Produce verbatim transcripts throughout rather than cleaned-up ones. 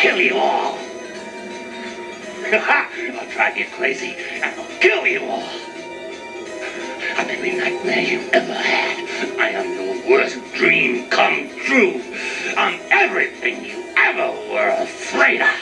kill you all. I'll drive you crazy and I'll kill you all. I'm every nightmare you ever had. I am your worst dream come true. I'm everything you ever were afraid of.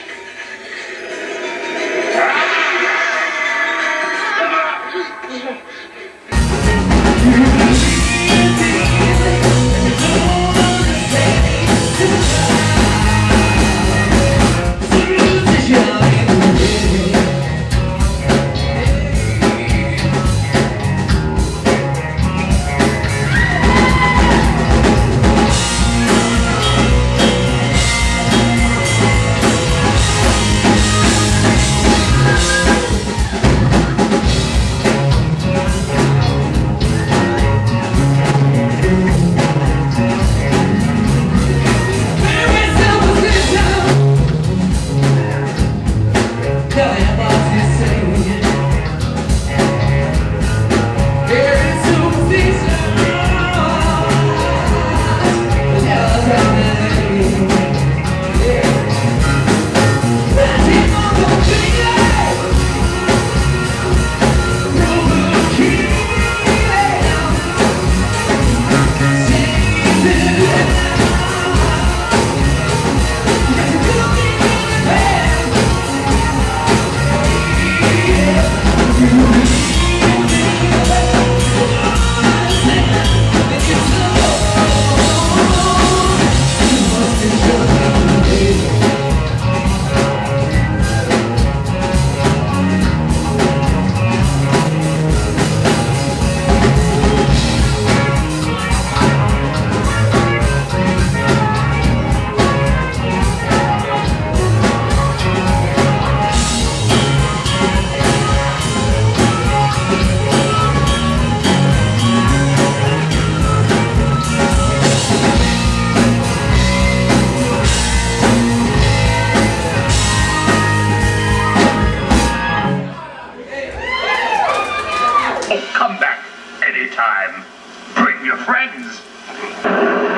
Come back anytime. Bring your friends.